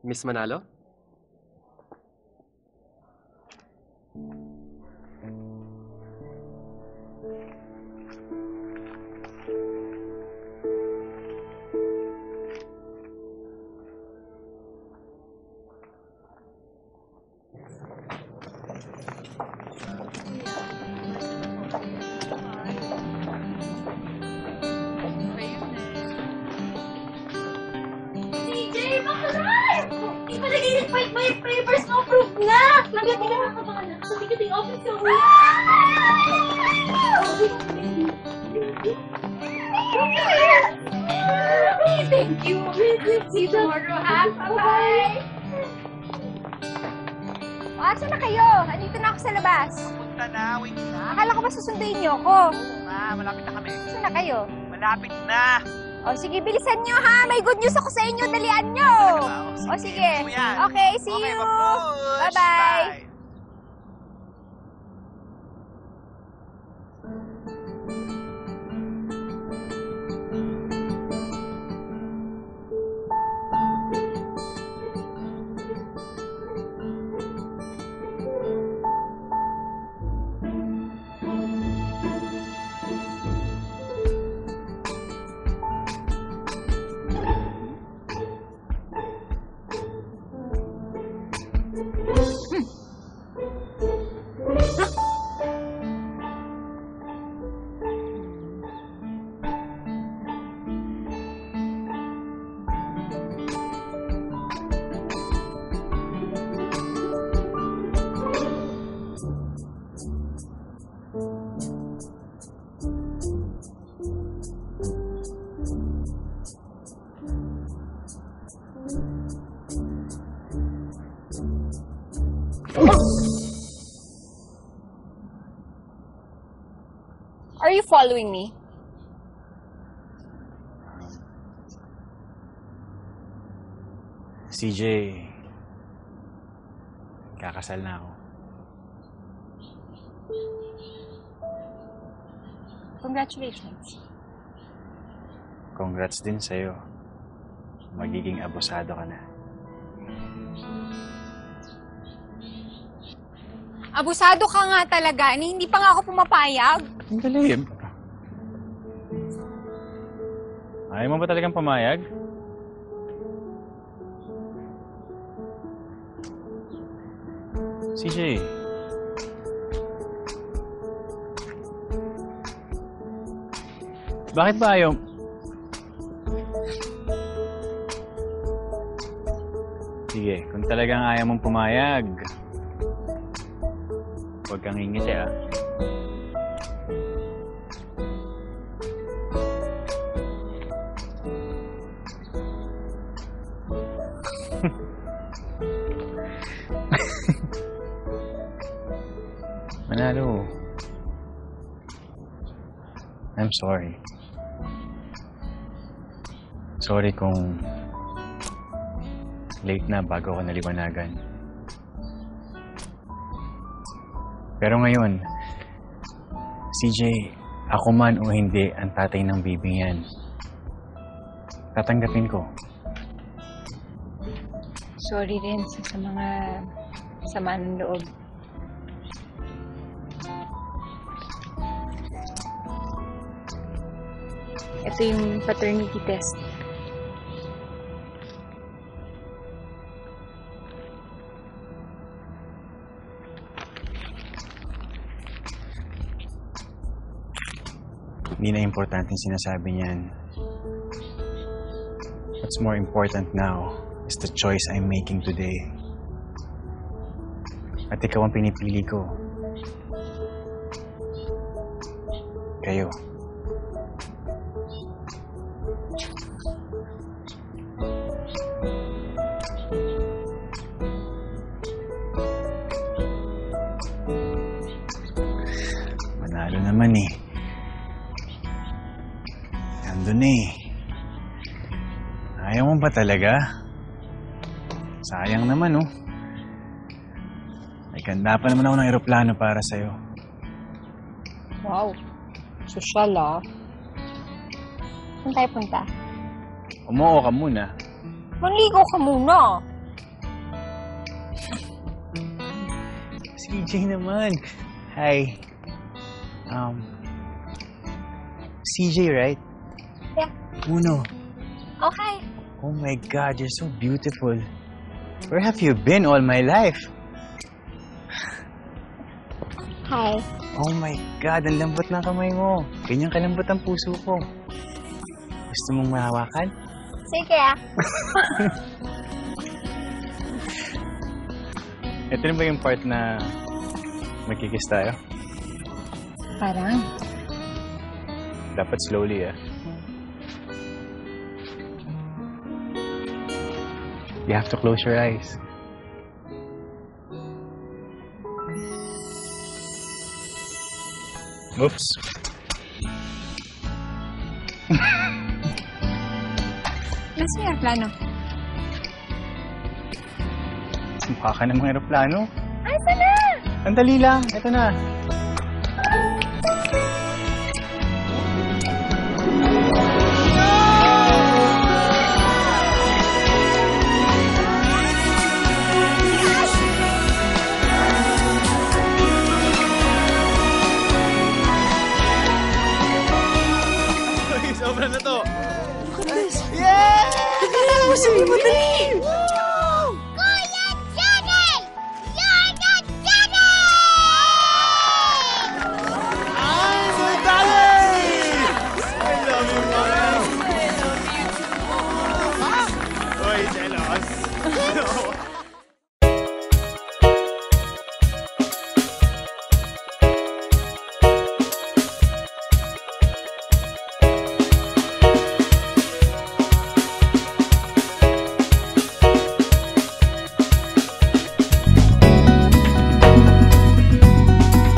Miss Manalo? May papers na approved na! Maganda ka nakakabahan na. Sabi ka din office ko. Thank you. See you tomorrow, ha? Bye-bye! Saan na kayo? Andito na ako sa labas. Punta na, wait na. Akala ko ba susunduin niyo ako? Oo nga, malapit na kami. Saan na kayo? Malapit na. O sige, bilisan niyo ha. May good news ako sa inyo. Dalian niyo. O sige. Okay, see you. Bye-bye. Are you following me? CJ, kakasal na ako. Congratulations. Congrats din sa'yo. Magiging abusado ka na. Abusado ka nga talaga. Hindi pa nga ako pumapayag. Ang galing. Ayaw mo ba talagang pumayag? CJ. Bakit ba ayaw? Sige, kung talagang ayaw mong pumayag, huwag kang ngingiti ah. Manalo. I'm sorry. Sorry kung late na bago ako naliwanagan. Pero ngayon, CJ, ako man o hindi ang tatay ng baby yan. Tatanggapin ko. Sorry rin sa mga sama ng loob. Ito yung paternity test. Hindi na importante yung sinasabi niyan. What's more important now is the choice I'm making today. At ikaw ang pinipili ko. Kayo. Manalo naman eh. Nandun eh. Ayaw mo ba talaga? Sayang naman oh. May ganda pa naman ako ng eroplano para sa'yo. Wow. Sosyal ah. Saan tayo punta? Umuo ka muna. Manligaw ka muna. CJ naman. Hi. CJ, right? Yeah. Uno. Okay. Oh my God, you're so beautiful. Where have you been all my life? Hi. Oh my God, ang lambot ng kamay mo. Ganyan kalambot ang puso ko. Gusto mong mahawakan? Sige ah. Ito na ba yung part na magkikiss tayo? Parang. Dapat slowly, ah. You have to close your eyes. Oops. Nasa yung plano? Mukha ka ng mga aeroplano. Ay, sana! Sandali lang. Ito na. Sobra na to. Sabi mo, dali!